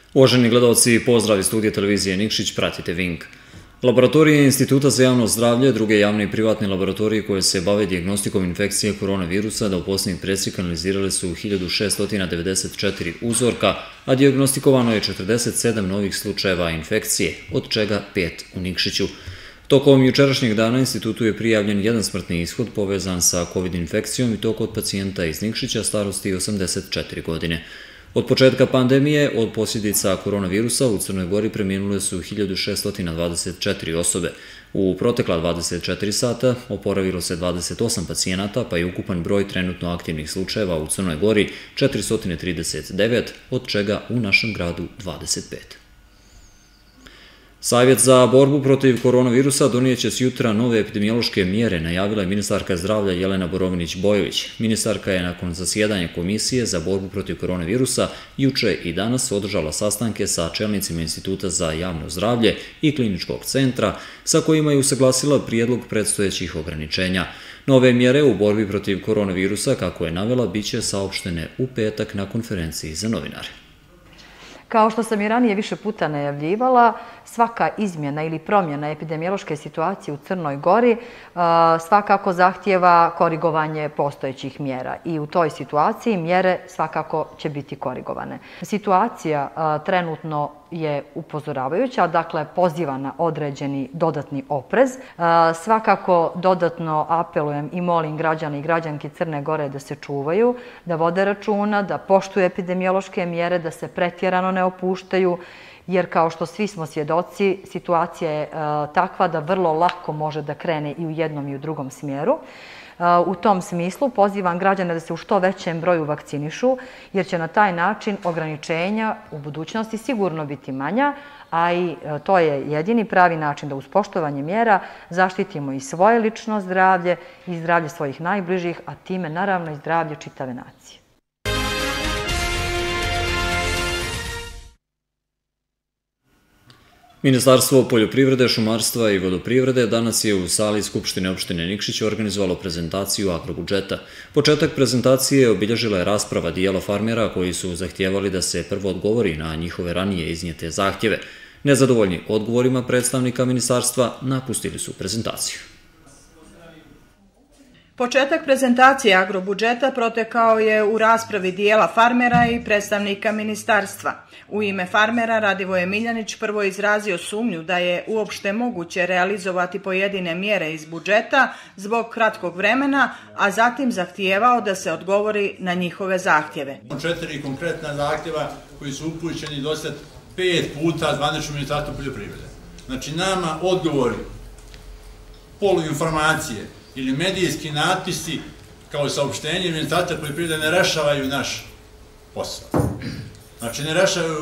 Uvaženi gledalci, pozdrav iz studija televizije Nikšić, pratite Vink. Laboratorije Instituta za javno zdravlje, druge javne i privatne laboratorije koje se bave dijagnostikom infekcije koronavirusa, da u posljednjih presjek analizirale su 1694 uzorka, a dijagnostikovano je 47 novih slučajeva infekcije, od čega 5 u Nikšiću. Tokom jučerašnjeg dana institutu je prijavljen jedan smrtni ishod povezan sa COVID infekcijom i to kod pacijenta iz Nikšića starosti 84 godine. Od početka pandemije, od posljedica koronavirusa, u Crnoj Gori preminule su 1624 osobe. U protekla 24 sata oporavilo se 28 pacijenata, pa je ukupan broj trenutno aktivnih slučajeva u Crnoj Gori 439, od čega u našem gradu 25. Savjet za borbu protiv koronavirusa donijet će sutra nove epidemiološke mjere, najavila je ministarka zdravlja Jelena Borovinić-Bojović. Ministarka je nakon zasjedanja Komisije za borbu protiv koronavirusa juče i danas održala sastanke sa čelnicima Instituta za javno zdravlje i Kliničkog centra, sa kojima je usaglasila prijedlog predstojećih ograničenja. Nove mjere u borbi protiv koronavirusa, kako je navela, biće saopštene u petak na konferenciji za novinare. Kao što sam i ranije više puta najavljivala, svaka izmjena ili promjena epidemiološke situacije u Crnoj Gori svakako zahtijeva korigovanje postojećih mjera i u toj situaciji mjere svakako će biti korigovane. Situacija trenutno je upozoravajuća, dakle poziva na određeni dodatni oprez. Svakako dodatno apelujem i molim građane i građanke Crne Gore da se čuvaju, da vode računa, da poštuju epidemiološke mjere, da se pretjerano ne opuštaju, jer kao što svi smo svjedoci, situacija je takva da vrlo lako može da krene i u jednom i u drugom smjeru. U tom smislu pozivam građane da se u što većem broju vakcinišu, jer će na taj način ograničenja u budućnosti sigurno biti manja, a i to je jedini pravi način da uz poštovanje mjera zaštitimo i svoje lično zdravlje i zdravlje svojih najbližih, a time naravno i zdravlje čitave nacije. Ministarstvo poljoprivrede, šumarstva i vodoprivrede danas je u sali Skupštine opštine Nikšić organizovalo prezentaciju agrobudžeta. Početak prezentacije obilježila je rasprava dijela farmera koji su zahtijevali da se prvo odgovori na njihove ranije iznijete zahtjeve. Nezadovoljni odgovorima predstavnika ministarstva napustili su prezentaciju. Početak prezentacije agrobudžeta protekao je u raspravi dijela farmera i predstavnika ministarstva. U ime farmera Radivoje Miljanić prvo izrazio sumnju da je uopšte moguće realizovati pojedine mjere iz budžeta zbog kratkog vremena, a zatim zahtijevao da se odgovori na njihove zahtjeve. 4 konkretna zahtjeva koji su upućeni do sad 5 puta zvanično ministarstvo poljoprivrede. Znači nama odgovori, poluinformacije ili medijski natpisi kao saopštenje ministarstva poljoprivrede ne rešavaju naš posao. Znači ne rešavaju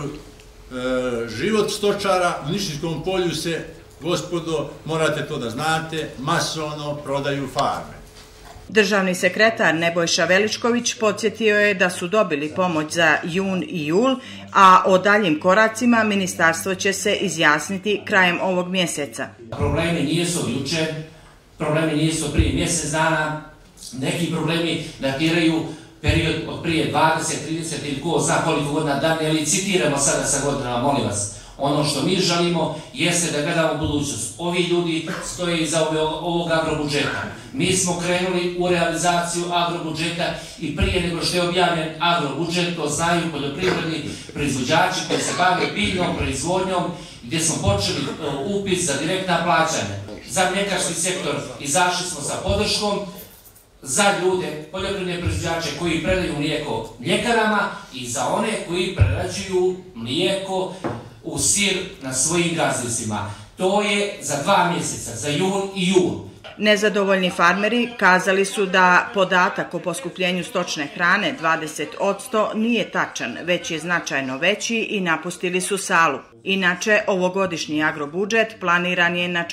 život stočara, u Nišinskom polju se, gospodo, morate to da znate, masovno prodaju farme. Državni sekretar Nebojša Veličković podsjetio je da su dobili pomoć za jun i jul, a o daljim koracima ministarstvo će se izjasniti krajem ovog mjeseca. Problemi nisu od juče, problemi nisu prije mjesec dana, neki problemi datiraju period od prije 20, 30 ili ko zna koliko godina, da ne licitiramo sada sa godinama, molim vas. Ono što mi želimo jeste da gledamo budućnost. Ovi ljudi stoje iza ovog agrobudžeta. Mi smo krenuli u realizaciju agrobudžeta i prije nego što je objavljen agrobudžet, to znaju poljoprivredni proizvođači koji se bave biljnom proizvodnjom, gdje smo počeli upis za direktna plaćanja. Za mljekarski sektor izašli smo sa podrškom, za ljude, poljoprivredne proizvođače koji predaju mlijeko mljekarama i za one koji prerađuju mlijeko u sir na svojim gazdinstvima. To je za 2 mjeseca, za jun i jul. Nezadovoljni farmeri kazali su da podatak o poskupljenju stočne hrane 20% nije tačan, već je značajno veći i napustili su salu. Inače, ovogodišnji agrobudžet planiran je na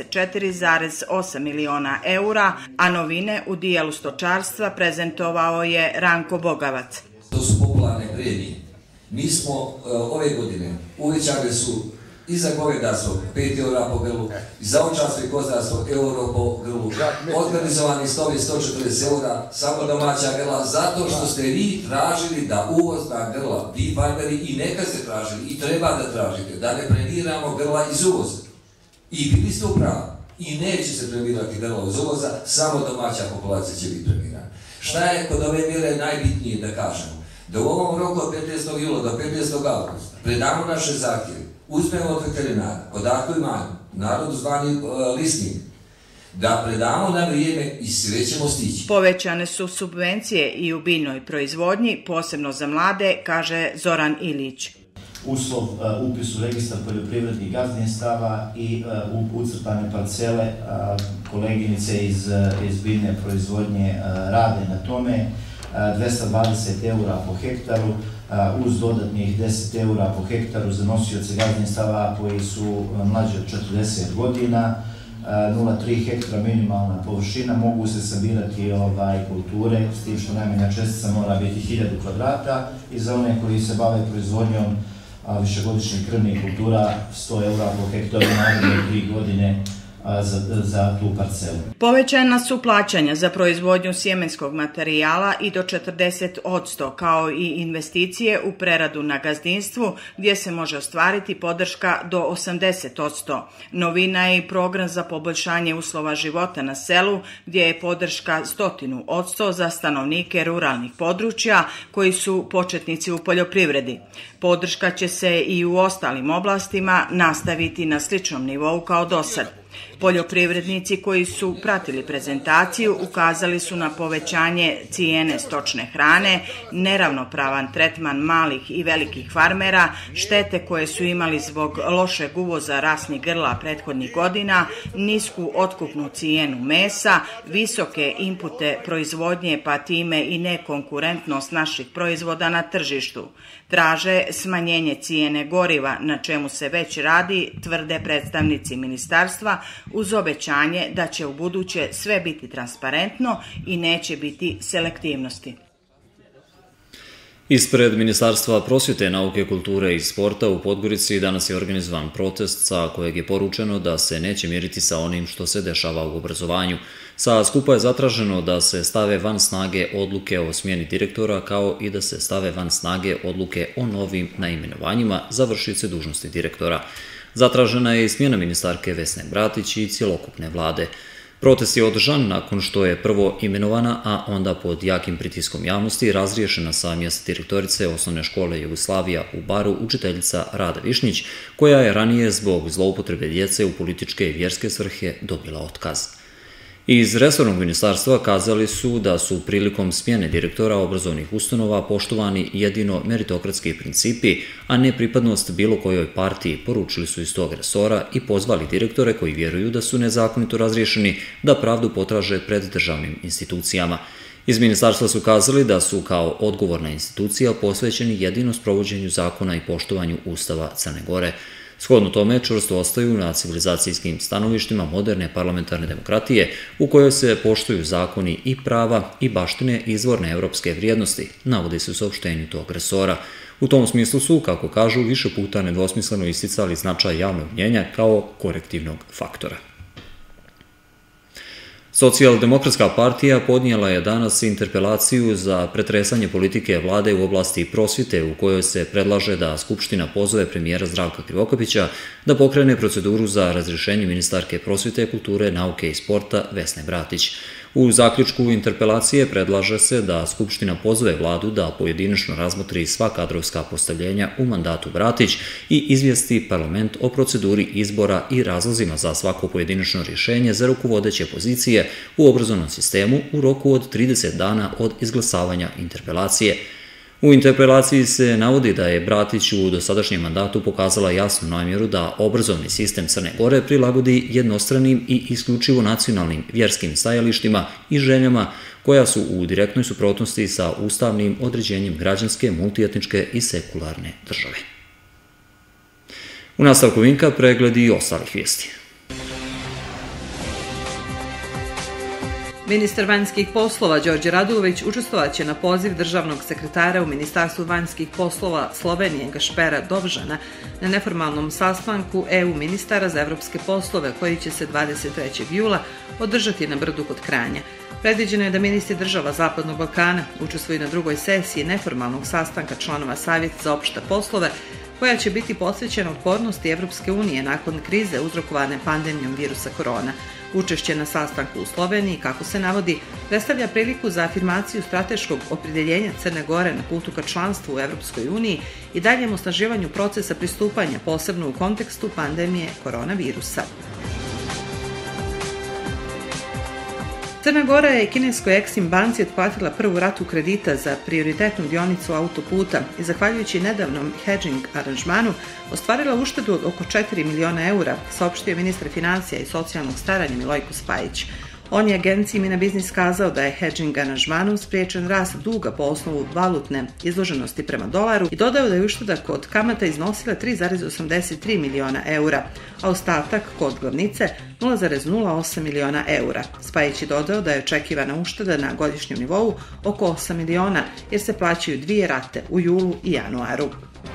44,8 miliona eura, a novine u dijelu stočarstva prezentovao je Ranko Bogavac. To su popularne premije. Mi smo ove godine uvećali su I za govedarstvo 5 eura po grlu, i za ovčarstvo i kozarstvo euro po grlu. Organizovani stovi 140 eura, samo domaća grla, zato što ste vi tražili da uvozna grla, vi farmeri i neka ste tražili i treba da tražite, da ne premijeramo grla iz uvoza. I bili ste u pravu. I neće se premirati grla iz uvoza, samo domaća populacija će biti premirana. Šta je kod ove mjere najbitnije da kažemo? Da u ovom roku od 15. jula do 15. augusta predamo naše zahtjeve, uzmemo od veterinara, odakle imamo, narodu zvani lisnik, da predamo na vrijeme i sve ćemo stići. Povećane su subvencije i u biljnoj proizvodnji, posebno za mlade, kaže Zoran Ilić. Uslov upis u registar poljoprivrednih gazdinstava i ucrtane parcele. Koleginice iz biljne proizvodnje rade na tome. 220 eura po hektaru, uz dodatnih 10 eura po hektaru za nosioce gazdinstava koji su mlađi od 40 godina. 0,3 hektara minimalna površina, mogu se sabirati kulture, s tim što najmanja čestica mora biti 1000 kvadrata i za one koji se bave proizvodnjom višegodišnjih krvnih kultura 100 eura po hektaru naredne 3 godine za tu parcelu. Povećana su plaćanja za proizvodnju sjemenskog materijala i do 40%, kao i investicije u preradu na gazdinstvu, gdje se može ostvariti podrška do 80%. Novina je i program za poboljšanje uslova života na selu, gdje je podrška 100% za stanovnike ruralnih područja koji su početnici u poljoprivredi. Podrška će se i u ostalim oblastima nastaviti na sličnom nivou kao dosad. Poljoprivrednici koji su pratili prezentaciju ukazali su na povećanje cijene stočne hrane, neravnopravan tretman malih i velikih farmera, štete koje su imali zbog lošeg uvoza rasnih grla prethodnih godina, nisku otkupnu cijenu mesa, visoke inpute proizvodnje pa time i nekonkurentnost naših proizvoda na tržištu. Traže smanjenje cijene goriva, na čemu se već radi, tvrde predstavnici ministarstva, uz obećanje da će u buduće sve biti transparentno i neće biti selektivnosti. Ispred Ministarstva prosvjete, nauke, kulture i sporta u Podgorici danas je organizovan protest sa kojeg je poručeno da se neće mjeriti sa onim što se dešava u obrazovanju. Sa skupa je zatraženo da se stave van snage odluke o smjeni direktora, kao i da se stave van snage odluke o novim naimenovanjima za vršioce dužnosti direktora. Zatražena je i smjena ministarke Vesne Bratić i cjelokupne vlade. Protest je održan nakon što je prvo imenovana, a onda pod jakim pritiskom javnosti razriješena sa mjesta direktorice Osnovne škole Jugoslavija u Baru učiteljica Rada Višnjić, koja je ranije zbog zloupotrebe djece u političke i vjerske svrhe dobila otkaz. Iz resornog ministarstva kazali su da su prilikom smjene direktora obrazovnih ustanova poštovani jedino meritokratski principi, a ne pripadnost bilo kojoj partiji, poručili su iz tog resora i pozvali direktore koji vjeruju da su nezakonito razriješeni da pravdu potraže pred državnim institucijama. Iz ministarstva su kazali da su kao odgovorna institucija posvećeni jedino sprovođenju zakona i poštovanju Ustava Crne Gore. Shodno tome čvrsto ostaju na civilizacijskim stanovištima moderne parlamentarne demokratije u kojoj se poštuju zakoni i prava i baštine izvorne evropske vrijednosti, navodi se u saopštenju tog resora. U tom smislu su, kako kažu, više puta nedvosmisleno isticali značaj javnog mnjenja kao korektivnog faktora. Socijaldemokratska partija podnijela je danas interpelaciju za pretresanje politike vlade u oblasti prosvjete u kojoj se predlaže da Skupština pozove premijera Zdravka Krivokapića da pokrene proceduru za razrješenje ministarke prosvjete, kulture, nauke i sporta Vesne Bratić. U zaključku interpelacije predlaže se da Skupština pozove vladu da pojedinačno razmotri sva kadrovska postavljenja u mandatu Bratić i izvijesti parlament o proceduri izbora i razlozima za svako pojedinačno rješenje za rukovodeće pozicije u obrazovnom sistemu u roku od 30 dana od izglasavanja interpelacije. U interpelaciji se navodi da je Bratić u dosadašnjem mandatu pokazala jasnu namjeru da obrazovni sistem Crne Gore prilagodi jednostranim i isključivo nacionalnim vjerskim stajalištima i željama koja su u direktnoj suprotnosti sa ustavnim određenjem građanske, multietničke i sekularne države. U nastavku Vinka pregledi i ostalih vijesti. Ministar vanjskih poslova Đorđe Radulović učestvovaće na poziv državnog sekretara u Ministarstvu vanjskih poslova Slovenije Gašpera Dovžana na neformalnom sastanku EU ministara za evropske poslove koji će se 23. jula održati na Brdu kod Kranja. Predviđeno je da ministri država Zapadnog Balkana učestvuju na drugoj sesiji neformalnog sastanka članova Savjeta za opšte poslove koja će biti posvećena otpornosti Evropske unije nakon krize uzrokovane pandemijom virusa korona. Učešće na sastanku u Sloveniji, kako se navodi, predstavlja priliku za afirmaciju strateškog opredjeljenja Crne Gore na putu ka članstvu u Evropskoj uniji i daljem osnaživanju procesa pristupanja, posebno u kontekstu pandemije koronavirusa. Crna Gora je kineskoj Exim banci otplatila prvu ratu kredita za prioritetnu dionicu autoputa i zahvaljujući nedavnom hedging aranžmanu ostvarila uštedu od oko 4 miliona eura, saopštio ministar financija i socijalnog staranja Milojko Spajić. On je agenciji Mina Biznis kazao da je hedging aranžmanom spriječen rast duga po osnovu valutne izloženosti prema dolaru i dodao da je ušteda kod kamata iznosila 3,83 miliona eura, a ostatak kod glavnice 0,08 miliona eura. Spajić je dodao da je očekivana ušteda na godišnjem nivou oko 8 miliona jer se plaćaju dvije rate u julu i januaru.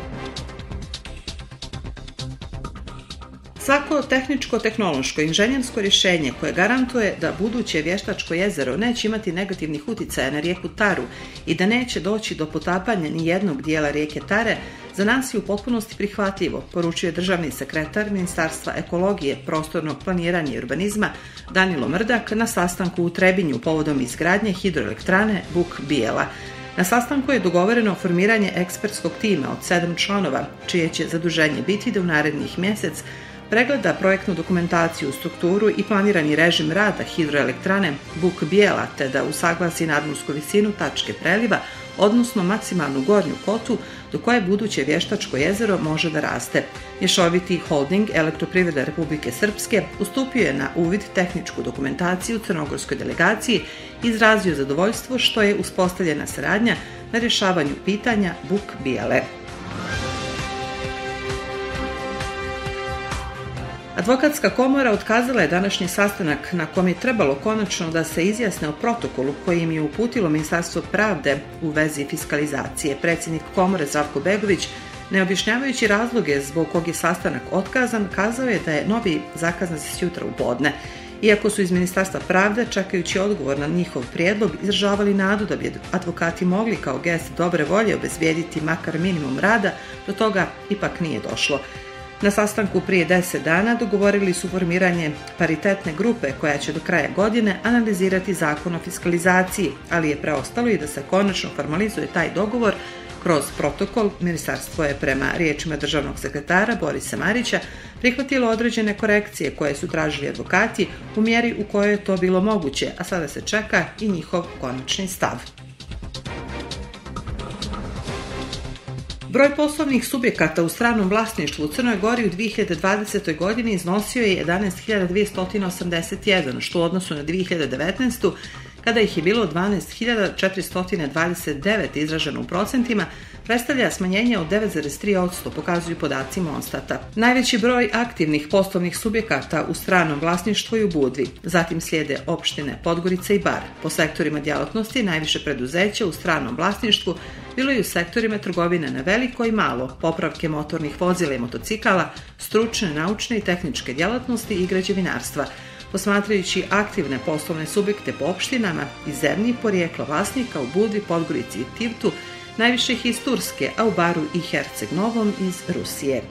Svako tehničko-tehnološko inženjersko rješenje koje garantuje da buduće Vještačko jezero neće imati negativnih uticaja na rijeku Taru i da neće doći do potapanja ni jednog dijela rijeke Tare, za nas je u potpunosti prihvatljivo, poručuje državni sekretar Ministarstva ekologije, prostornog planiranja i urbanizma Danilo Mrdak na sastanku u Trebinju povodom izgradnje hidroelektrane Buk Bijela. Na sastanku je dogovoreno formiranje ekspertskog tima od 7 članova, čije će zaduženje biti da u narednih mjesec pregleda projektnu dokumentaciju, strukturu i planirani režim rada hidroelektrane Buk Bijela, te da usaglasi nadmorsku visinu tačke preliva, odnosno maksimalnu gornju kotu do koje buduće Vještačko jezero može da raste. Mješoviti holding Elektroprivreda Republike Srpske ustupio je na uvid tehničku dokumentaciju crnogorskoj delegaciji i izrazio zadovoljstvo što je uspostavljena saradnja na rješavanju pitanja Buk Bijele. Advokatska komora otkazala je današnji sastanak na kom je trebalo konačno da se izjasne o protokolu koji im je uputilo Ministarstvo pravde u vezi fiskalizacije. Predsjednik komore Zdravko Begović, ne objašnjavajući razloge zbog kog je sastanak otkazan, kazao je da je novi zakazan za sutra u podne. Iako su iz Ministarstva pravde, čekajući odgovor na njihov prijedlog, izražavali nadu da bi advokati mogli kao gest dobre volje obezbijediti makar minimum rada, do toga ipak nije došlo. Na sastanku prije 10 dana dogovorili su formiranje paritetne grupe koja će do kraja godine analizirati zakon o fiskalizaciji, ali je preostalo i da se konačno formalizuje taj dogovor kroz protokol. Ministarstvo je prema riječima državnog sekretara Borisa Marića prihvatilo određene korekcije koje su tražili advokati u mjeri u kojoj je to bilo moguće, a sada se čeka i njihov konačni stav. Broj poslovnih subjekata u stranom vlasništvu u Crnoj Gori u 2020. godini iznosio je 11.281, što u odnosu na 2019. kada ih je bilo 12.429 izraženo u procentima, predstavlja smanjenje od 9,3%, pokazuju podaci Monstata. Najveći broj aktivnih poslovnih subjekata u stranom vlasništvu je u Budvi, zatim slijede opštine Podgorica i Bar. Po sektorima djelatnosti najviše preduzeća u stranom vlasništvu bilo je u sektorima trgovine na veliko i malo, popravke motornih vozila i motocikala, stručne, naučne i tehničke djelatnosti i građevinarstva. Posmatrajući aktivne poslovne subjekte po opštinama i zemlji porijeklo vlasnika u Budvi, Podgorici i Tivtu, najviše ih iz Turske, a u Baru i Herceg Novom iz Rusije.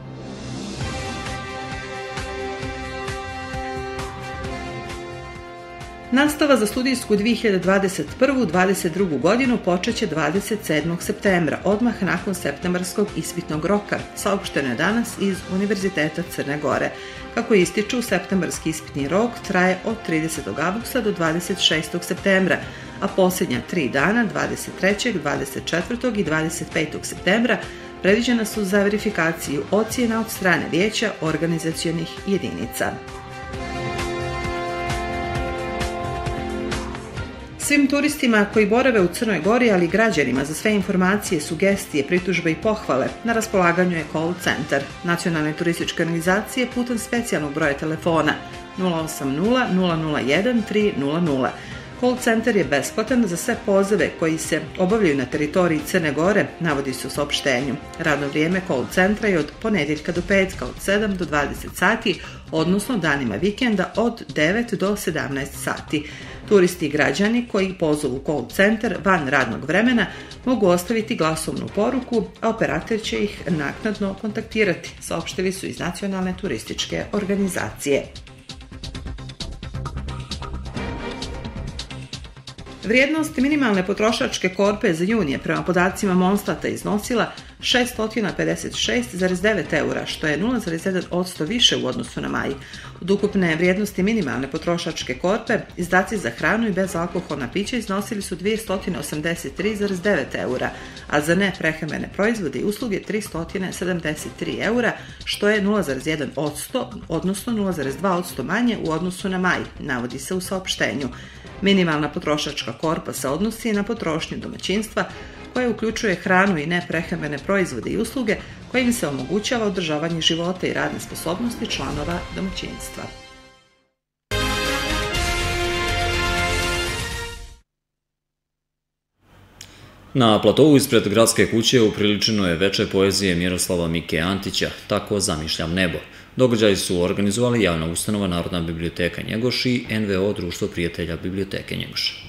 Nastava za studijsku 2021-2022 godinu počeće 27. septembra, odmah nakon septembarskog ispitnog roka, saopšteno je danas iz Univerziteta Crne Gore. Kako ističu, septembarski ispitni rok traje od 30. avgusta do 26. septembra, a posljednja 3 dana, 23., 24. i 25. septembra, predviđena su za verifikaciju ocjena od strane vijeća organizacionih jedinica. Svim turistima koji borave u Crnoj Gori, ali i građanima za sve informacije, sugestije, pritužbe i pohvale, na raspolaganju je call centar Nacionalne turističke organizacije putem specijalnog broja telefona 080 001 300. Call centar je besplatan za sve pozove koji se obavljaju na teritoriji Crne Gore, navodi se u saopštenju. Radno vrijeme call centra je od ponedjeljka do petka od 7 do 20 sati, odnosno danima vikenda od 9 do 17 sati. Turisti i građani koji pozovu call centar van radnog vremena mogu ostaviti glasovnu poruku, a operator će ih naknadno kontaktirati, saopštili su iz Nacionalne turističke organizacije. Vrijednost minimalne potrošačke korpe za jun je prema podacima Monstata iznosila 656,9 eura, što je 0,1% više u odnosu na maj. Od ukupne vrijednosti minimalne potrošačke korpe, izdaci za hranu i bezalkoholna pića iznosili su 283,9 eura, a za neprehrambene proizvode i usluge 373 eura, što je 0,1%, odnosno 0,2% manje u odnosu na maj, navodi se u saopštenju. Minimalna potrošačka korpa se odnosi na potrošnju domaćinstva koja uključuje hranu i neprehrambene proizvode i usluge kojim se omogućava održavanje života i radne sposobnosti članova domaćinstva. Na platovu ispred gradske kuće upriličeno je veče poezije Miroslava Mike Antića, Tako zamišljam nebo. Događaj su organizovali javna ustanova Narodna biblioteka Njegoš i NVO Društvo prijatelja biblioteke Njegoš.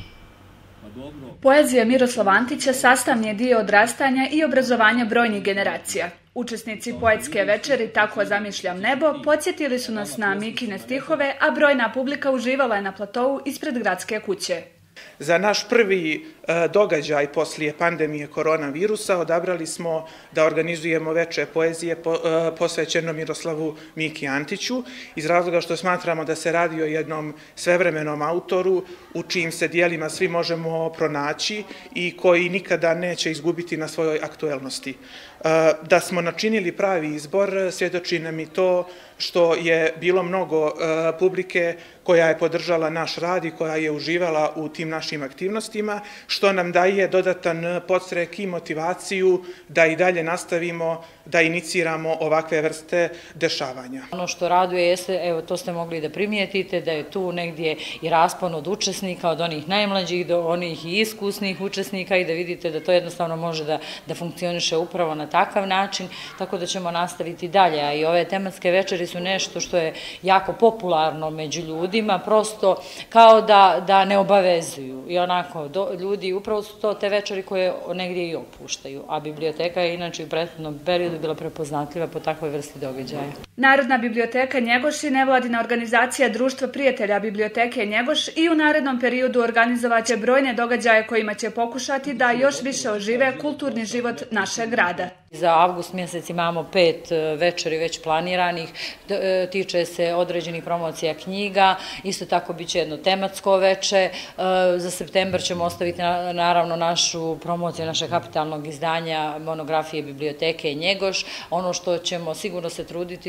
Poezija Miroslava Antića sastavni je dio odrastanja i obrazovanja brojnih generacija. Učesnici poetske večeri Tako zamišljam nebo podsjetili su nas na Mikine stihove, a brojna publika uživala je na platovu ispred gradske kuće. Za naš prvi događaj poslije pandemije koronavirusa odabrali smo da organizujemo veče poezije posvećeno Miroslavu Miki Antiću, iz razloga što smatramo da se radi o jednom svevremenom autoru u čijim se dijelima svi možemo pronaći i koji nikada neće izgubiti na svojoj aktuelnosti. Da smo načinili pravi izbor svjedoči nam i to što je bilo mnogo publike koja je podržala naš rad i koja je uživala u tim našim aktivnostima, što nam daje dodatan podstrek i motivaciju da i dalje nastavimo da iniciramo ovakve vrste dešavanja. Ono što raduje jeste, evo to ste mogli da primijetite, da je tu negdje i raspon od učesnika, od onih najmlađih do onih i iskusnih učesnika i da vidite da to jednostavno može da funkcioniše upravo na takav način, tako da ćemo nastaviti dalje. A i ove tematske večeri su nešto što je jako popularno među ljudima, prosto kao da ne obavezuju. I onako, ljudi, upravo su to te večeri koje negdje i opuštaju, a biblioteka je inače u prethodnom periodu bila prepoznatljiva po takvoj vrsti događaja. Narodna biblioteka Njegoš i nevladina organizacija Društva prijatelja biblioteke Njegoš i u narednom periodu organizovaće brojne događaje kojima će pokušati da još više ožive kulturni život našeg grada. Za avgust mjesec imamo 5 večeri već planiranih, tiče se određenih promocija knjiga, isto tako bit će jedno tematsko veče, za septembar ćemo ostaviti naravno našu promociju našeg kapitalnog izdanja monografije biblioteke Njegoš. Ono što ćemo sigurno se truditi,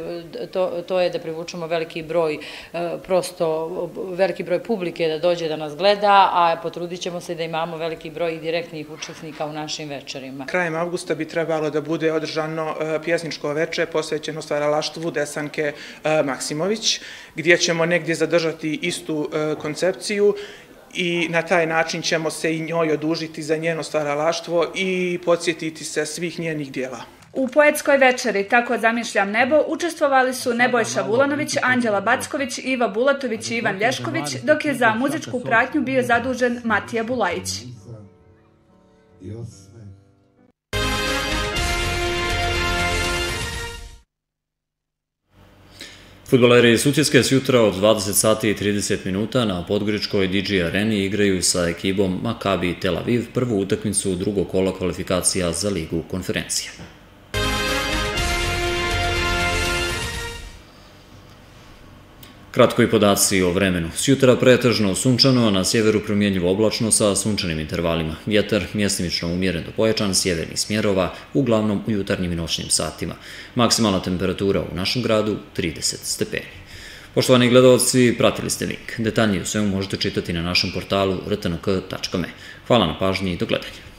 to je da privučemo veliki broj, prosto veliki broj publike da dođe da nas gleda, a potrudit ćemo se da imamo veliki broj direktnih učesnika u našim večerima. Krajem avgusta bi trebalo da bude održano pjesničko veče posvećeno stvaralaštvu Desanke Maksimović, gdje ćemo negdje zadržati istu koncepciju i na taj način ćemo se i njoj odužiti za njeno stvaralaštvo i podsjetiti se svih njenih dijela. U poetskoj večeri Tako zamišljam nebo učestvovali su Nebojša Vulanović, Anđela Backović, Iva Bulatović i Ivan Lješković, dok je za muzičku pratnju bio zadužen Matija Bulajić. Fudbaleri Sutjeske sjutra od 20 sati i 30 minuta na Podgoričkoj DG Areni igraju sa ekipom Maccabi Tel Aviv prvu utakmicu drugog kola kvalifikacija za Ligu konferencija. Kratko i podaci o vremenu. Sjutra pretežno sunčano, a na sjeveru promjenjivo oblačno sa sunčanim intervalima. Vjetar mjestimično umjeren do pojačan sjevernih smjerova, uglavnom u jutarnjim i noćnim satima. Maksimalna temperatura u našem gradu 30 stepeni. Poštovani gledalci, pratili ste Vink. Detaljnije o svemu možete čitati na našem portalu rtnk.me. Hvala na pažnji i do gledanja.